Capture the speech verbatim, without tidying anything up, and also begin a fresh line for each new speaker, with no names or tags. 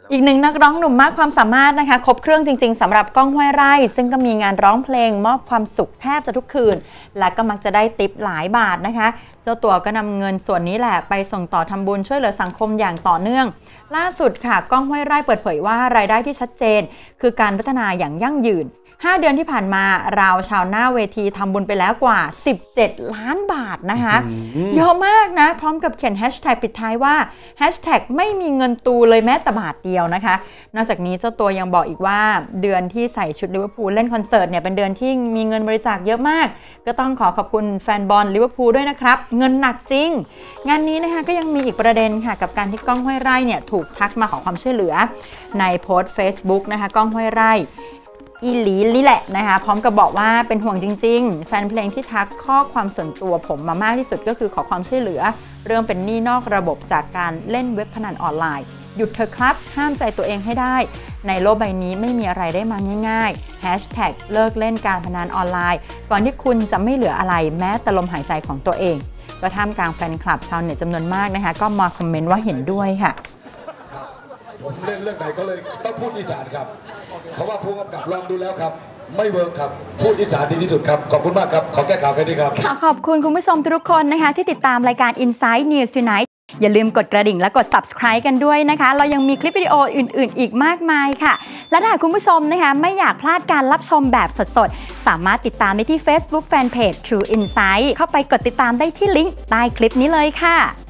อีกหนึ่งนักร้องหนุ่มมากความสามารถนะคะครบเครื่องจริงๆสำหรับก้องห้วยไร่ซึ่งก็มีงานร้องเพลงมอบความสุขแทบจะทุกคืนและก็มักจะได้ติปหลายบาทนะคะเจ้าตัวก็นำเงินส่วนนี้แหละไปส่งต่อทำบุญช่วยเหลือสังคมอย่างต่อเนื่องล่าสุดค่ะก้องห้วยไร่เปิดเผยว่ารายได้ที่ชัดเจนคือการพัฒนาอย่างยั่งยืนห้าเดือนที่ผ่านมาเราชาวหน้าเวทีทำบุญไปแล้วกว่าสิบเจ็ดล้านบาทนะคะเยอะมากนะพร้อมกับเขียนแฮชแท็กปิดท้ายว่าแฮชแท็กไม่มีเงินตูเลยแม้แต่บาทเดียวนะคะนอกจากนี้เจ้าตัวยังบอกอีกว่าเดือนที่ใส่ชุดลิเวอร์พูลเล่นคอนเสิร์ตเนี่ยเป็นเดือนที่มีเงินบริจาคเยอะมากก็ต้องขอขอบคุณแฟนบอลลิเวอร์พูลด้วยนะครับเงินหนักจริงงานนี้นะคะก็ยังมีอีกประเด็นค่ะกับการที่ก้องห้วยไร่เนี่ยถูกทักมาขอความช่วยเหลือในโพสต์ Facebook นะคะก้องห้วยไร่อีหลีลี่แหละนะคะพร้อมกับบอกว่าเป็นห่วงจริงๆแฟนเพลงที่ทักข้อความส่วนตัวผมมามากที่สุดก็คือขอความช่วยเหลือเรื่องเป็นหนี้นอกระบบจากการเล่นเว็บพนันออนไลน์หยุดเถอะครับห้ามใจตัวเองให้ได้ในโลกใบนี้ไม่มีอะไรได้มาง่ายๆแฮชแท็กเลิกเล่นการพนันออนไลน์ก่อนที่คุณจะไม่เหลืออะไรแม้แต่ลมหายใจของตัวเองก็ท่ามกลางแฟนคลับชาวเน็ตจำนวนมากนะคะก็มาคอมเมนต์ว่าเห็นด้วยค่ะ
ผมเล่นเรื่องไหนก็เลยต้องพูดอีสานครับเพราะว่าผู้กำกับลองดูแล้วครับไม่เวิร์กครับพูดอีสานดีที่สุดครับขอบคุณมากครับขอแก้ข่าวแค่นี้ครับ
ขอบคุณคุณผู้ชมทุกคนนะคะที่ติดตามรายการ Inside News Tonight อย่าลืมกดกระดิ่งและกด Subscribe กันด้วยนะคะเรายังมีคลิปวิดีโออื่นๆอีกมากมายค่ะและถ้าคุณผู้ชมนะคะไม่อยากพลาดการรับชมแบบสดๆสามารถติดตามได้ที่ Facebook Fanpage True Insight เข้าไปกดติดตามได้ที่ลิงก์ใต้คลิปนี้เลยค่ะ